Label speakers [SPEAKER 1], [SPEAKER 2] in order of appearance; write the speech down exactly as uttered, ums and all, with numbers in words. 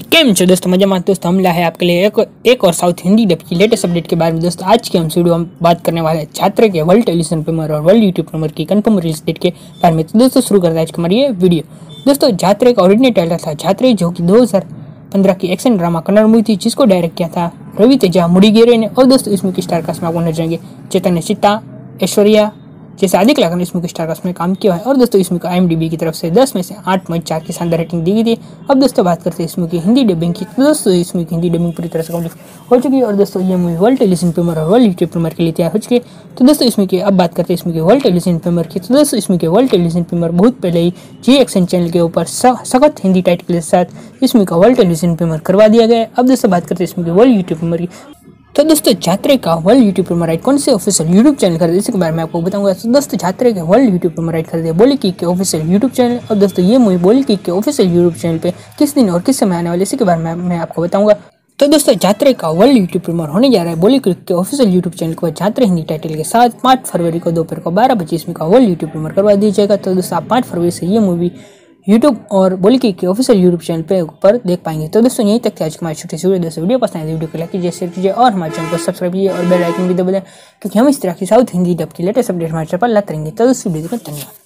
[SPEAKER 1] केम छो दोस्तों, मजा में दोस्तों हमला है आपके लिए एक एक और साउथ हिंदी डब की लेटेस्ट अपडेट के बारे में। दोस्तों आज की हम वीडियो हम बात करने वाले हैं छात्र के वर्ल्ड टेलीविजन प्रीमियर और वर्ल्ड यूट्यूब प्रीमियर की कंफर्म रिलीज डेट के बारे में। तो दोस्तों शुरू करता है आज का हमारी ये वीडियो। दोस्तों जात्रे का ओरिजिनल टाइटल था जात्रे, जो कि दो हज़ार पंद्रह की एक्शन ड्रामा कन्नड़ मूवी थी, जिसको डायरेक्ट किया था रवि तेजा मुड़ीगेरे ने। और दोस्तों इसमें की स्टार कास्ट में आपको नजर आएंगे चेतन, चित्ता, ऐश्वर्या जैसे आदि कलाकार ने इसमें की स्टार कास्ट में काम किया है। और दोस्तों इसमें को आई एम डी बी की तरफ से दस में से आठ पॉइंट चार की शानदार रेटिंग दी गई थी। अब दोस्तों बात करते हैं इसमें की हिंदी डबिंग की। तो दोस्तों इसमें की हिंदी डबिंग पूरी तरह से कंप्लीट हो चुकी है। और दोस्तों ये मूवी वर्ल्ड टेलीविजन प्रीमियर और वर्ल्ड यूट्यूब प्रीमियर के लिए तैयार हो चुकी है। तो दोस्तों इसमें की अब बात करते हैं इसमें की वर्ल्ड टेलीविजन प्रीमियर की। तो दोस्तों इसमें की वर्ल्ड टेलीविजन प्रीमियर बहुत पहले ही जी एक्शन चैनल के ऊपर सख्त हिंदी टाइटल के साथ इसमें का वर्ल्ड टेलीविजन प्रीमियर करवा दिया गया है। अब दोस्तों बात करते हैं इसमें की वर्ल्ड यूट्यूब प्रीमियर की। तो दोस्तों जात्रे का वर्ल्ड यूट्यूब प्रीमियर राइट कौन से ऑफिशियल यूट्यूब चैनल खरीदे, इसके बारे में आपको बताऊंगा। तो दोस्तों जात्रे के वर्ल्ड यूट्यूब प्रीमियर राइट खरीदे बॉली किक के ऑफिशियल यूट्यूब चैनल। और दोस्तों ये मूवी बॉली किक के ऑफिशियल यूट्यूब चैनल पे किस दिन और किस समय आने वाले, इसी के बारे में मैं आपको बताऊंगा। तो दोस्तों जात्रे का वर्ल्ड यूट्यूब प्रीमियर होने जा रहा है बॉली किक के ऑफिशियल यूट्यूब चैनल को जात्रे हिंदी टाइटल के साथ पाँच फरवरी को दोपहर को बारह बजे इसमें का वर्ल्ड यूट्यूब प्रीमियर करवा दिया जाएगा। तो दोस्तों आप पाँच फरवरी से ये मूवी यूट्यूब और बॉली किक के ऑफिशियल यूट्यूब चैनल पे ऊपर देख पाएंगे। तो दोस्तों यहीं तक थी आज की हमारी छोटी सी वीडियो। दोस्तों वीडियो पसंद है वीडियो को लाइक कीजिए, शेयर कीजिए और हमारे चैनल को सब्सक्राइब कीजिए और बेल आइकन भी दबा दें, क्योंकि हम इस तरह की साउथ हिंदी डब की लेटेस्ट अपडेट हमारे चैनल पर लाते रहेंगे। तो दोस्तों वीडियो को धन्यवाद।